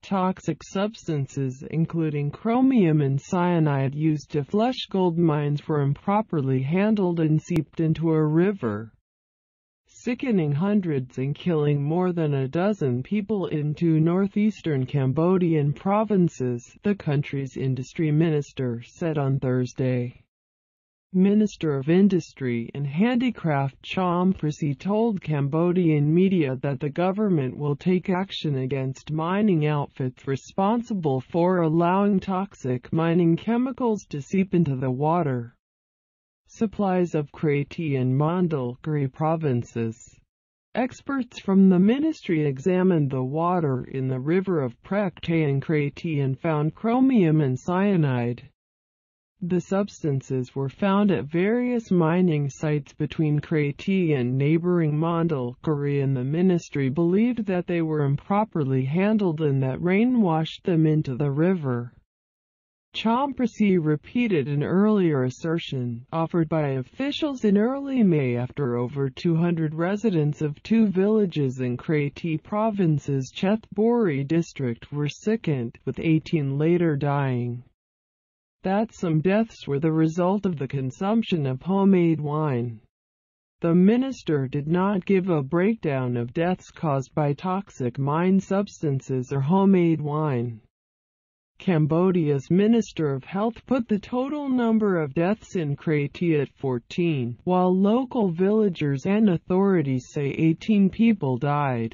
toxic substances including chromium and cyanide used to flush gold mines were improperly handled and seeped into a river, sickening hundreds and killing more than a dozen people in two northeastern Cambodian provinces, the country's industry minister said on Thursday. Minister of Industry and Handicraft Chom Prasy told Cambodian media that the government will take action against mining outfits responsible for allowing toxic mining chemicals to seep into the water supplies of Kratie and Mandalkuri provinces. Experts from the ministry examined the water in the river of Prekte and Kratie and found chromium and cyanide. The substances were found at various mining sites between Kratie and neighboring Mandalkuri, and the ministry believed that they were improperly handled and that rain washed them into the river. Chom Prasy repeated an earlier assertion, offered by officials in early May after over 200 residents of two villages in Kratie Province's Chethbori district were sickened, with 18 later dying. That some deaths were the result of the consumption of homemade wine. The minister did not give a breakdown of deaths caused by toxic mine substances or homemade wine. Cambodia's Minister of Health put the total number of deaths in Kratie at 14, while local villagers and authorities say 18 people died.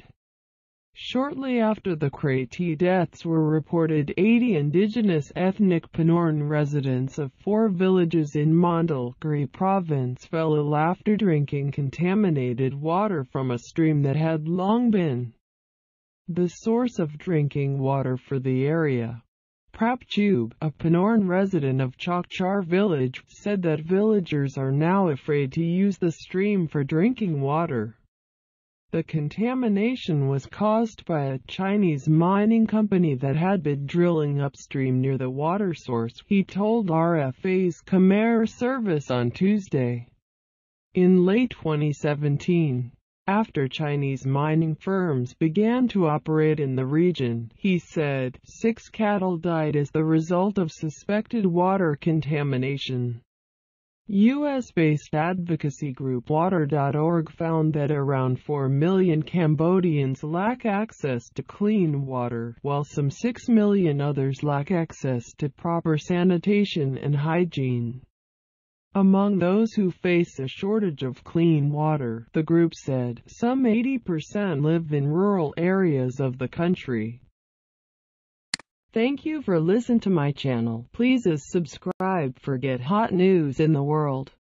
Shortly after the Kratie deaths were reported, 80 indigenous ethnic Panorn residents of 4 villages in Mandalkuri province fell ill after drinking contaminated water from a stream that had long been the source of drinking water for the area. Prapchub, a Panorn resident of Chokchar village, said that villagers are now afraid to use the stream for drinking water. The contamination was caused by a Chinese mining company that had been drilling upstream near the water source, he told RFA's Khmer service on Tuesday. In late 2017, after Chinese mining firms began to operate in the region, he said, 6 cattle died as the result of suspected water contamination. U.S.-based advocacy group Water.org found that around 4 million Cambodians lack access to clean water, while some 6 million others lack access to proper sanitation and hygiene. Among those who face a shortage of clean water, the group said, some 80% live in rural areas of the country. Thank you for listening to my channel. Please subscribe for get hot news in the world.